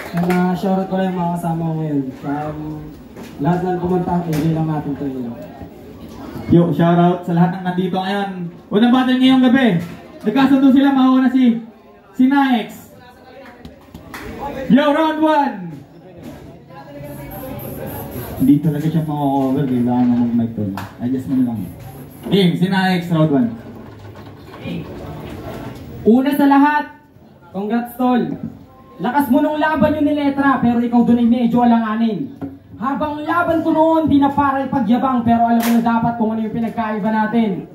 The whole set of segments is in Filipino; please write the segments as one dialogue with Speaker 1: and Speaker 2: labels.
Speaker 1: Na-shoutout ko lang yung mga kasama ko ngayon. Lahat ng kumanta, hindi lang natin ito yun.
Speaker 2: Yo, shoutout sa lahat ng nandito ngayon. Unang battle ngayong gabi. Nagkasundo sila, mauna si Naex. Yo, round 1! Hindi talaga siya maka-cover, kailangan mo mag-mic to. Adjust mo lang. Game, si Naex, round 1.
Speaker 3: Una sa lahat, congrats tol. Lakas mo nung laban yun ni Letra, pero ikaw dun ay medyo alanganin. Habang laban ko noon, di na para ipagyabang, pero alam mo na dapat kung ano yung pinagkaiba natin.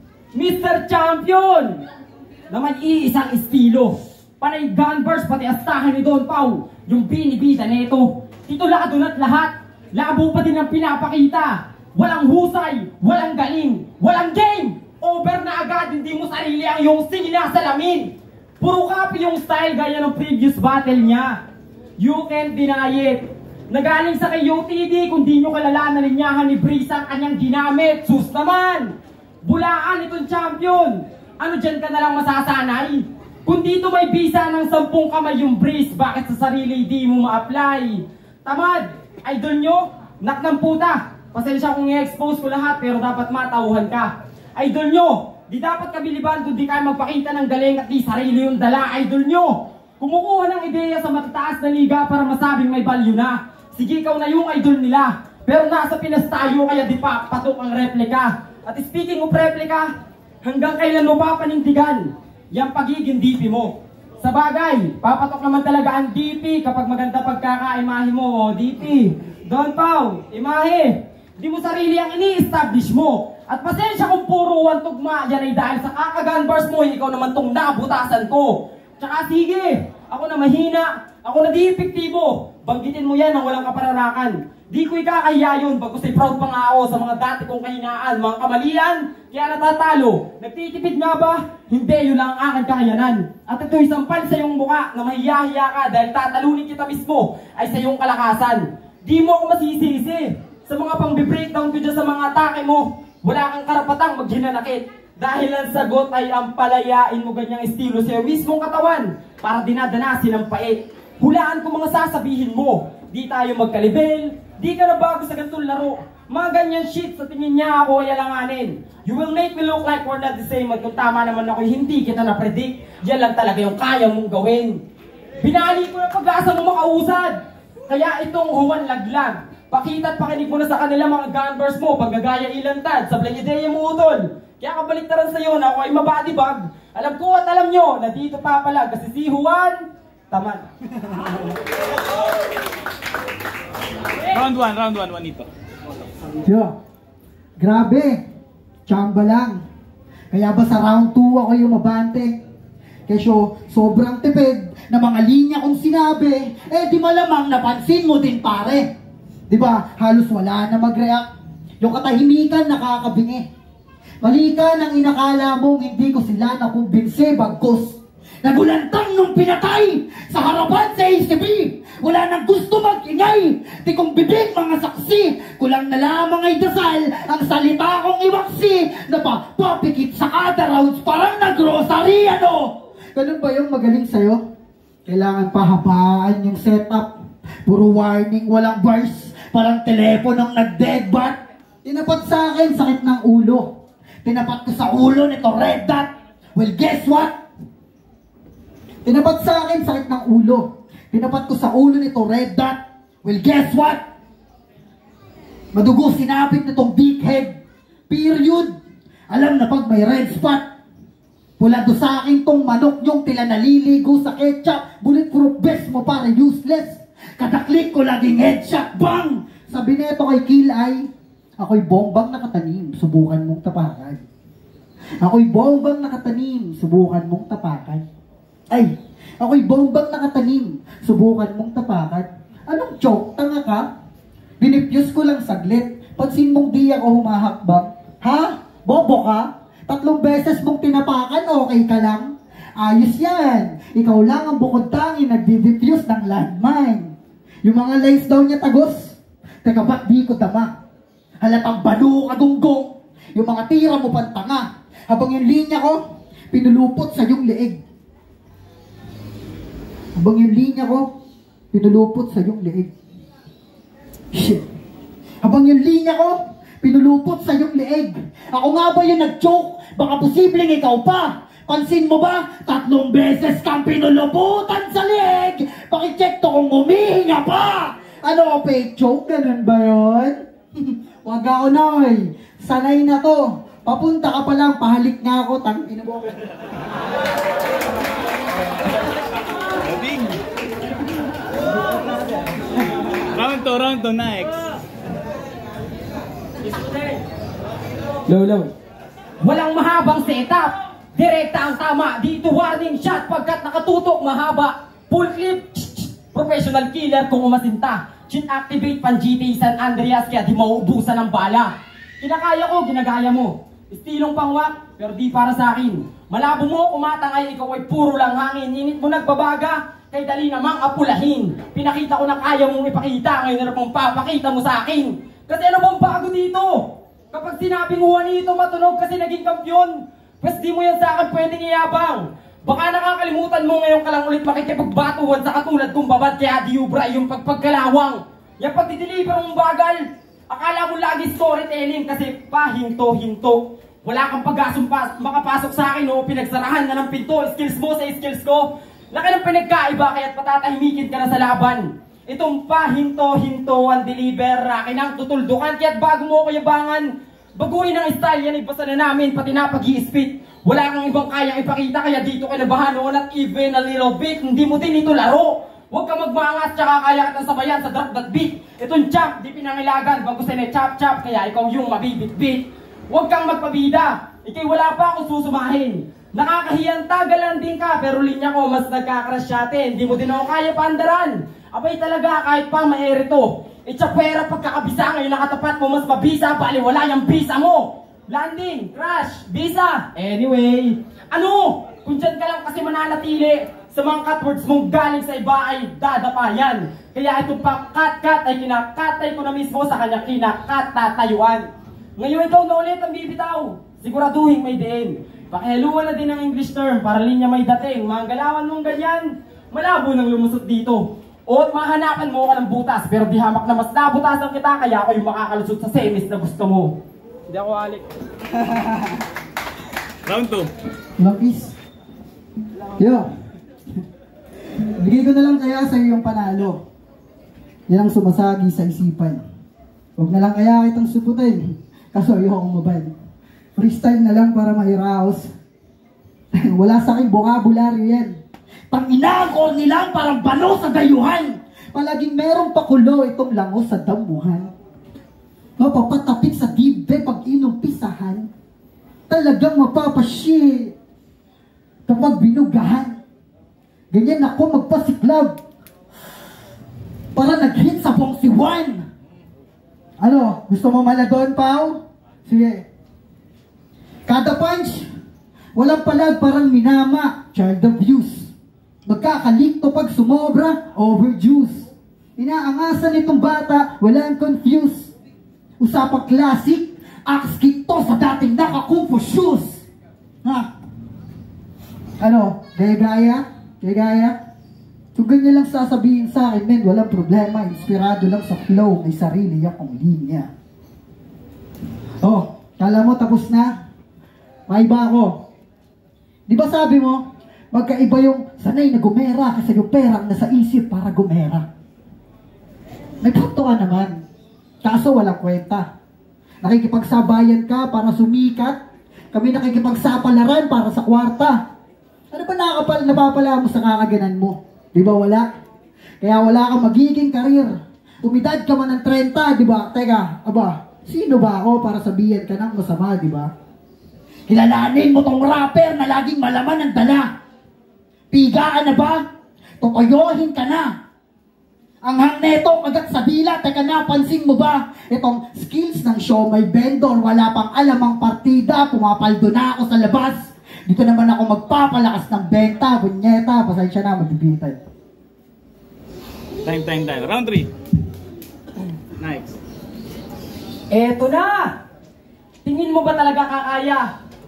Speaker 3: Mr. Champion! Na may iisang estilo. Panay gunbars, pati astahan ni Don Pau. Yung binibida neto. Titulado na't lahat. Labo pa din ang pinapakita. Walang husay, walang galing, walang game. Over na agad, hindi mo sarili ang iyong sinasalamin. Puro copy yung style gaya ng previous battle niya. You can't deny it. Nagaling sa kay UTD, kung di nyo kalala na linyahan ni Breeze ang kanyang ginamit. Sus naman! Bulaan itong champion. Ano dyan ka na lang masasanay? Kung dito may visa ng 10 kamay yung Breeze, bakit sa sarili di mo ma-apply? Tamad! Idol nyo? Nak ng puta! Pasensya kung i-expose ko lahat, pero dapat matauhan ka. Idol nyo! Di dapat kabiliban kung di kayo magpakita ng galing at di sarili yung dala. Idol nyo! Kumukuha ng ideya sa matataas na liga para masabing may value na. Sige, ikaw na yung idol nila. Pero nasa Pinas tayo, kaya di pa patok ang replika. At speaking of replika, hanggang kailan mo pa panindigan yung pagiging DP mo? Sa bagay, papatok naman talaga ang DP kapag maganda pagkakaimahe mo. O DP, Don Pau, imahe. Di mo sarili ang ini-establish mo. At pasensya kung puro tugma yan ay dahil sa kakagunbars mo, ikaw naman tong nabutasan ko. Tsaka sige, ako na mahina, ako na di epektibo. Banggitin mo yan ng walang kapararakan. Di ko ikakaya yun, bagkus ay proud pa nga ako sa mga dati kong kahinaan, mga kamalian, kaya natatalo. Nagtitipid nga ba? Hindi, yun lang ang aking kakayanan. At ito'y sampal sa iyong mukha na mahiya-hiya ka dahil tatalunin kita mismo ay sa iyong kalakasan. Di mo ako masisisi sa mga pang-breakdown ko dyan sa mga atake mo. Wala kang karapatang maghinanakit. Dahil ang sagot ay ang palayain mo ganyang estilo sa iyo mismong katawan para dinadanasin ang pait. Hulaan ko mga sasabihin mo. Di tayo magkalibel, di ka na bago sa ganitong laro. Mga ganyan shit sa tingin niya ako ay alanganin. You will make me look like we're not the same. At kung tama naman ako, hindi kita na-predict. Yan lang talaga yung kaya mong gawin. Binali ko na pag-asa mo makausad. Kaya itong huwan laglag. Pakita at pakinig mo na sa kanila mga gunbars mo. Paggagaya ilantad, sa ideya mo utol. Kaya kabaliktaran sa'yo na ako ay mabadibag. Alam ko at alam nyo na dito pa pala kasi si Juan tamad.
Speaker 2: Round 1, Juanito.
Speaker 4: Yo, grabe. Chamba lang. Kaya ba sa round 2 ako yung mabante? Kesyo, sobrang tipid na mga linya kong sinabi, di malamang napansin mo din pare. Diba, halos wala na mag-react. Yung katahimikan nakakabingi. Mali ka nang inakala mong hindi ko sila nakumbinse bagkus. Nagulantang nung pinatay sa harapan sa ACB. Wala nang gusto mag-ingay. Di kong bibig mga saksi. Kulang na lamang ay dasal ang salita kong iwaksi. Napapapikit sa kada rounds parang nag-grocery ano. Ganun ba yung magaling sa'yo? Kailangan pahabaan yung setup. Puro warning, walang bars. Parang teleponong nag-deadbat. Tinapat sa akin, sakit ng ulo. Tinapat ko sa ulo nito red dot. Well, guess what? Tinapat sa akin, sakit ng ulo. Tinapat ko sa ulo nito red dot. Well, guess what? Madugo sinapit nitong big head. Period. Alam na pag may red spot. Pula do sa akin tong manok yung tila naliligo sa ketchup. Bulletproof vest mo para useless. Kataklik ko laging headshot. Bang! Sabi neto kay Kill ay, ako'y bombang nakatanim, subukan mong tapakan. Ako'y bombang nakatanim, subukan mong tapakan. Ay, ako'y bombang nakatanim, subukan mong tapakan. Anong joke? Tanga ka? Binipyus ko lang saglit. Pansin mong di ako humahakbang. Ha? Bobo ka? 3 beses mong tinapakan, okay ka lang? Ayos yan. Ikaw lang ang bukod tangi nagdi-diffuse ng landmine. Yung mga lines daw niya tagos. Teka, ba't di ko tama? Halatang balo kagunggong. Yung mga tira mo pantanga. Habang yung linya ko, pinulupot sa yung leeg. Habang yung linya ko, pinulupot sa iyong leeg. Shit. Habang yung linya ko, pinulupot sa iyong leeg. Ako nga ba yung nag-choke? Baka posibleng ikaw pa. Pansin mo ba? 3 beses kang pinuluputan sa leeg. Pakicheck to kung humihinga pa. Ano, fake choke? Ganun ba yun? Wag ako, Noy. Sanay na to. Papunta ka pa lang, pahalik nga ako. Tangina mo.
Speaker 2: Round 2, next.
Speaker 1: Low.
Speaker 3: Walang mahabang setup. Direkta ang tama. Dito warning shot pagkat nakatutok mahaba. Full clip. Professional killer kung umasinta. Chin activate pan GT San Andreas kaya di mauubusan ng bala. Kinakaya ko, ginagaya mo. Estilong pangwak, pero di para sa akin. Malabo mo, umatangay, ikaw ay puro lang hangin. Init mo nagbabaga, kay dali namang apulahin. Pinakita ko na kaya mong ipakita, ngayon na pong papakita mo sa akin. Kasi ano bang bago dito? Kapag sinabing Juanito matunog kasi naging kampyon, pues di mo yan sa akin pwedeng iyabang. Baka nakakalimutan mo ngayon ka lang ulit makikipagbatuan sa katulad kong babad kaya diubra yung pagpagkalawang. Yung pagdideliver mong bagal, akala mo lagi storytelling kasi pahinto-hinto. Wala kang pag-asumpas, makapasok sa akin o pinagsarahan na ng pinto, skills mo sa skills ko. Laki ng pinagkaiba kaya't patatahimikin ka na sa laban. Itong pahinto-hinto ang deliver, akin ang tutuldukan kaya't bago mo ko yabangan. Baguhin ang style yan, ibasa na namin pati na pag-i-spit. Wala kang ibang kayang ipakita kaya dito ka nabahan o not even a little bit. Hindi mo din ito laro. Huwag kang magmangat tsaka kaya kitang sabayan sa drop that beat. Itong chop, di pinangilagan bago sa'yo chop-chop kaya ikaw yung mabibit-bit. Huwag kang magpabida, ikay wala pa akong susumahin. Nakakahiyang tagalan din ka pero linya ko mas nagkakrush atin. Di mo din ako kaya paandaran. Abay talaga kahit pa maerito. Itsapwera pagkakabisa ngayon nakatapat mo mas mabisa. Bali wala yung bisa mo. Landing, crash, bisa. Anyway, ano? Kung dyan ka lang kasi mananatili sa mga cutwords mong galing sa iba ay dadapayan. Kaya itong pa-cut-cut ay kinakatay ko na mismo sa kanyang kinakatatayuan. Ngayon ikaw na ulit ang bibitaw. Siguraduhin may diin. Pakihaluan na din ang English term para linya may dating. Mga galawan mong ganyan, malabo nang lumusot dito. O mahanapan mo ka ng butas pero di hamak na mas nabutasan kita kaya ako yung makakalusot sa semis na gusto mo. Hindi ako alik.
Speaker 2: Round 2.
Speaker 4: Lapis. Yo. Bigay ko na lang kaya sa iyo yung panalo. Yan ang sumasagi sa isipan. Huwag na lang kaya kitang suputin. Kaso ayokong mabal. Freestyle na lang para mahiraos. Wala sa akin vocabulary yan. Pang-inaakol nilang parang bano sa dayuhan. Palaging merong pakulo itong lango sa damuhan. Mapapatapik sa dibe pag inumpisahan. Talagang mapapasyi kapag binugahan. Ganyan ako magpasiklab para nag-hit sa buong si Juan. Ano? Gusto mo maladon, Pao? Sige. Kada punch, walang palag parang minama, child abuse. Magkakalikto pag sumobra, overjuice. Inaangasan itong bata, walang confused. Usapang classic, axe kick to sa dating naka-kungfu shoes. Ha? Ano? Gaya-gaya? Kung ganyan lang sasabihin sa akin, men, walang problema. Inspirado lang sa flow, may sarili akong linya. Oh, kala mo tapos na? Maiba ako. Di ba sabi mo, magkaiba yung sanay na gumera kasi yung perang nasa isip para gumera. May punto ka naman. Kaso walang kwenta. Nakikipagsabayan ka para sumikat. Kami nakikipagsapalaran para sa kwarta. Ano ba napapala mo sa kakaganan mo? Di ba wala? Kaya wala kang magiging karir. Umidad ka man ng 30, di ba? Teka, aba, sino ba ako para sabihin ka ng masama, di ba? Kilalanin mo tong rapper na laging malaman ang dala. Pigaan na ba? Totoyohin ka na. Ang hang neto, agad sa bila, teka na, pansin mo ba? Itong skills ng show may vendor, wala pang alam ang partida, pumapaldo na ako sa labas. Dito naman ako magpapalakas ng benta, bunyeta, pasensya na, magbibitan.
Speaker 2: Time. Round 3. Nice.
Speaker 3: Eto na! Tingin mo ba talaga kakaya?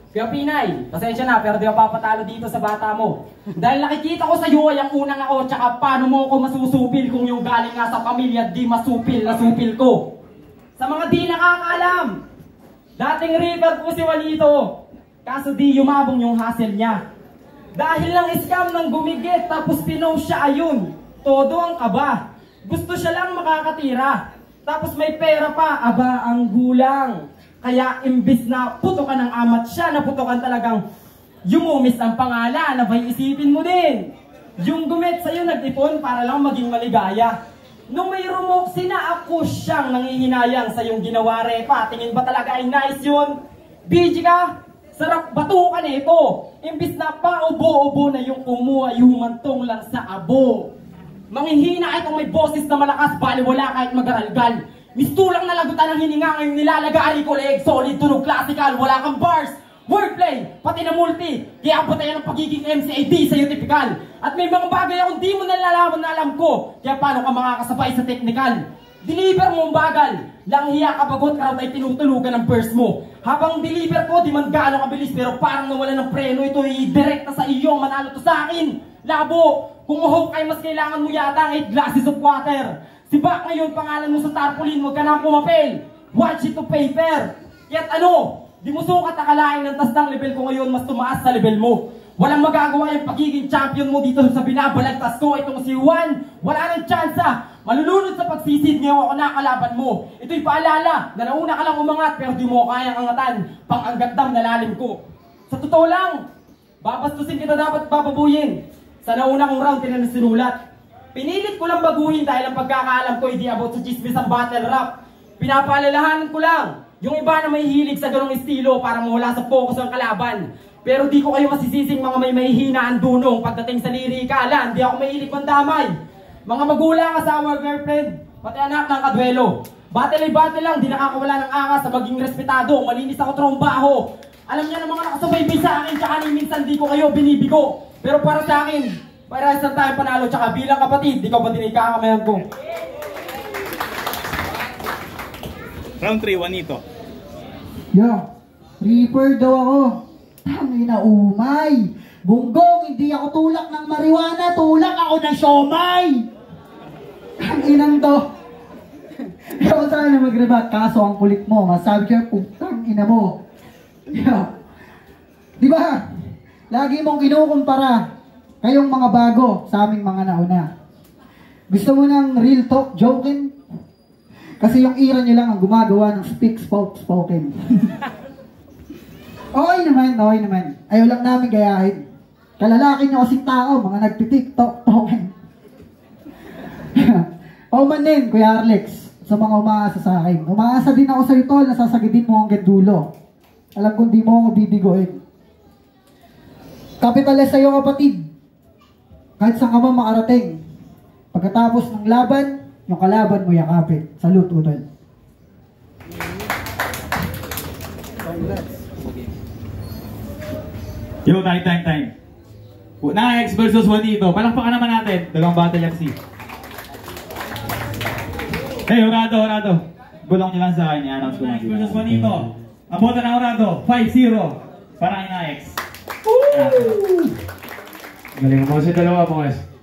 Speaker 3: Kaya Pinay, pasensya na pero di ako papatalo dito sa bata mo. Dahil nakikita ko sa iyo ay ang unang ako tsaka paano mo ako masusupil kung yung galing nga sa pamilya di masupil na supil ko. Sa mga di nakakaalam, dating reaper po si Juanito. Kaso di yumabong yung hustle niya. Dahil lang scam ng gumigit tapos pinost siya ayun. Todo ang kaba. Gusto siya lang makakatira. Tapos may pera pa, aba ang gulang. Kaya imbis na putukan ng amat siya, naputukan talagang yumumis ang pangalan, abay isipin mo din. Yung gumit sa'yo nag-ipon para lang maging maligaya. Nung may rumok ako siyang nangihinayang sa yung ginawa repa. Tingin ba talaga ay nice yun? BG ka? Sarap batukan ito. Imbis na paubo-ubo na yung kumuha, humantong lang sa abo. Manghihina itong may boses na malakas, baliwala kahit mag-aralgal. Mistulang na lagutan ng hininga ngayong nilalagari ko leeg. Solid, tunog, classical, wala kang bars. Wordplay, pati na multi. Kaya abot tayo ng pagiging MCAD sa'yo typical. At may mga bagay akong di mo nalalaman na alam ko. Kaya paano ka makakasabay sa technical? Deliver mo ang bagal. Langhiya kabagot ka raw ay tinutulugan ng burst mo. Habang deliver ko, di man gaano kabilis. Pero parang nawala ng preno, ito i-direct na sa iyo. Manalo to sa akin. Labo, kung mahok ay mas kailangan mo yata ng 8 glasses of water. Si Bak ngayon, pangalan mo sa tarpaulin, huwag ka nang pumapel. Watch it to paper. Kaya't ano, di mo sukat akalain ng tas ng level ko ngayon, mas tumaas sa level mo. Walang magagawa yung pagiging champion mo dito sa binabalagtas ko. Itong si Juan, wala nang tsansa. Malulunod sa pagsisid ngayon ako nakalaban mo. Ito'y paalala na nauna ka lang umangat pero di mo kayang angatan. Pang-anggatdam na lalim ko. Sa totoo lang, babastusin kita dapat bababuyin. Sa nauna kong round, tinanong sinulat. Pinilit ko lang baguhin dahil ang pagkakaalam ko hindi about sa chismis ang battle rap. Pinapaalalahanan ko lang yung iba na may hilig sa ganong estilo para mawala sa focus ang kalaban. Pero di ko kayo masisising mga may mahihinaan dunong pagdating sa lirikalan. Di ako mahilig mandamay. Mga magulang, asawa, girlfriend, pati anak ng kadwelo. Battle ay battle lang, di nakakawala ng angas sa maging respetado. Malinis ako trombaho. Alam niya ng mga nakasubaybay sa akin, tsaka minsan di ko kayo binibigo. Pero para sa akin, para sa tayo panalo, tsaka bilang kapatid, di ka ba dinig kakamayan ko?
Speaker 2: Round 3, Juanito.
Speaker 4: Yo, reaper daw ako. Tangina umay. Bunggong, hindi ako tulak ng marijuana, tulak ako ng siomay. Tanginang to. Ako sana mag-rebat, kaso ang kulit mo. Masabi ko, putang ina mo. Yo. Diba? Lagi mong kinukumpara kayong mga bago sa aming mga nauna. Gusto mo ng real talk, joking? Kasi yung era nyo lang ang gumagawa ng speak, spoken. Okay naman, okay naman. Ayaw lang namin gayahin. Kalalaki nyo kasing tao, mga nagtitiktok, token. O man din, Kuya Arlex, sa mga umaasa sa akin. Umaasa din ako sa ito, nasasagidin mo hanggang dulo. Alam kong di mo ako bibigoin. Kapitalis sa'yo kapatid. Kahit saan ka ba makarating. Pagkatapos ng laban, yung kalaban mo yakapin. Salute, Utol.
Speaker 2: Yo, time. Naex versus Juanito. Palakpakan naman natin. Dalawang battle MC. Hey, Horado. Bulong nyo lang sa akin. I-announce ko lang. Naex versus Juanito. Ang bota ng Horado, 5-0. Para kay Naex.
Speaker 5: Galing mo si dalawa, boys.